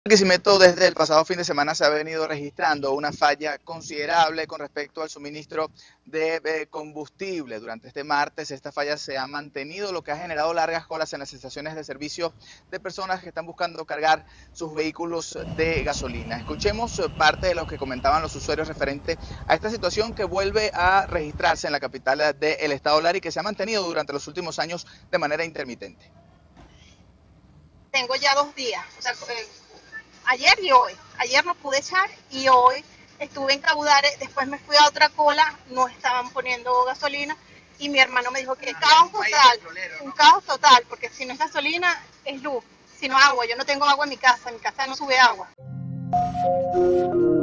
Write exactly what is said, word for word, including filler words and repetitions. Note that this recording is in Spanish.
Barquisimeto desde el pasado fin de semana se ha venido registrando una falla considerable con respecto al suministro de eh, combustible. Durante este martes esta falla se ha mantenido, lo que ha generado largas colas en las estaciones de servicio de personas que están buscando cargar sus vehículos de gasolina. Escuchemos eh, parte de lo que comentaban los usuarios referente a esta situación que vuelve a registrarse en la capital del estado Lara y que se ha mantenido durante los últimos años de manera intermitente. Tengo ya dos días, o sea, eh, ayer y hoy. Ayer no pude echar y hoy estuve en Caudare, después me fui a otra cola, no estaban poniendo gasolina y mi hermano me dijo que caos total, un caos total, porque si no es gasolina es luz, si no agua, yo no tengo agua en mi casa, en mi casa no sube agua.